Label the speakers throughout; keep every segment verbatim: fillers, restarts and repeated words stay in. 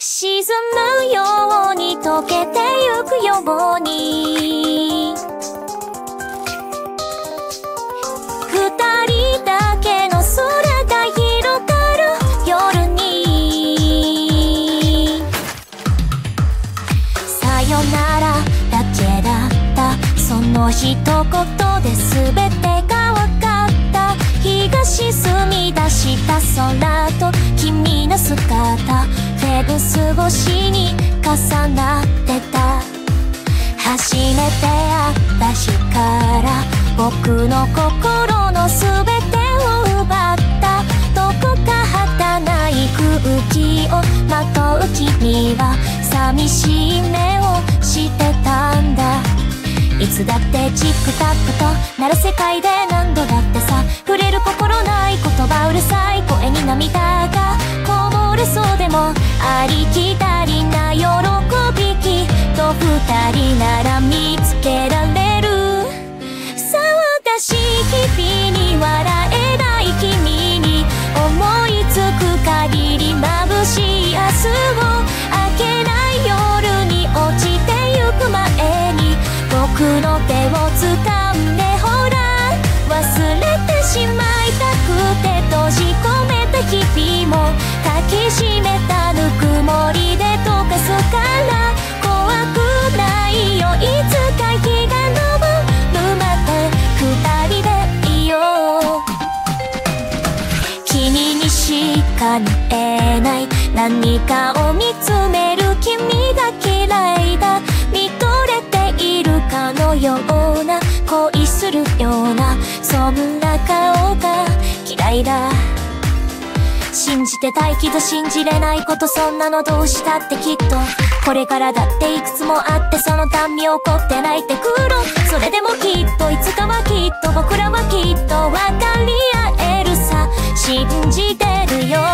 Speaker 1: 沈むように溶けてゆくように二人だけの空が広がる夜にさよならだけだったその一言で全てが分かった日が沈み出した空と君の姿フェブス越しに重なってた初めて会った日から僕の心の全てを奪ったどこか儚い空気をまとう君は寂しい目をしてたんだいつだってチックタックとなる世界で何度だってさ触れる心ない言葉うるさい声に涙がこぼれそうでもありきたりな喜びきっと二人なら見つけられる騒がしい日々に笑えない君に思いつく限り眩しい明日を明けない夜に落ちてゆく前に僕の手を掴んでほら忘れてしまいたくて閉じ込めた日々も抱きしめたぬくもりで溶かすから怖くないよいつか日が昇るまで二人でいよう君にしか見えない何かを見つめる君が嫌いだ見とれているかのような恋するようなそんな顔が嫌いだ信じてたいけど信じれないことそんなのどうしたってきっとこれからだっていくつもあってそのたんび怒って泣いてくるそれでもきっといつかはきっと僕らはきっと分かり合えるさ信じてるよ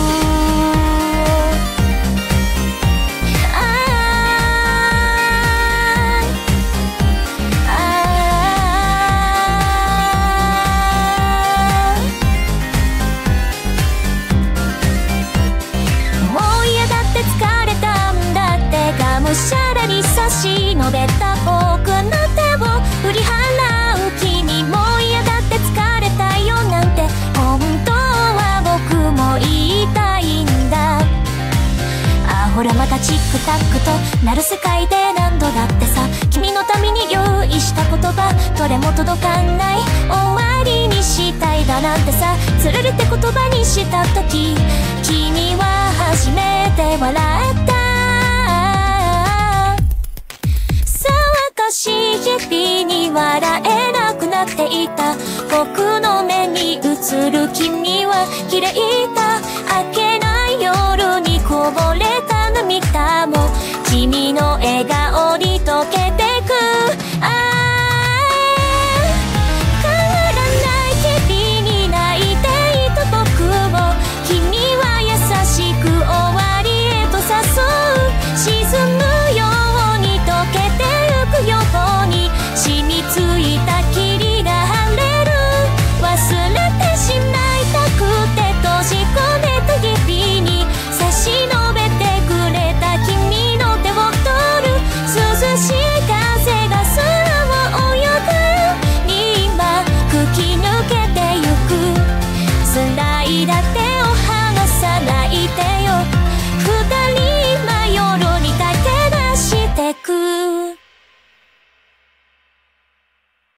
Speaker 1: むしゃらに差し伸べた僕の手を振り払う君も嫌だって疲れたよなんて本当は僕も言いたいんだあほらまたチックタックとなる世界で何度だってさ君のために用意した言葉どれも届かない終わりにしたいだなんてさつるるって言葉にした時君は初めて笑ったしい日々に笑えなくなっていた僕の目に映る君は綺麗だ明けない夜に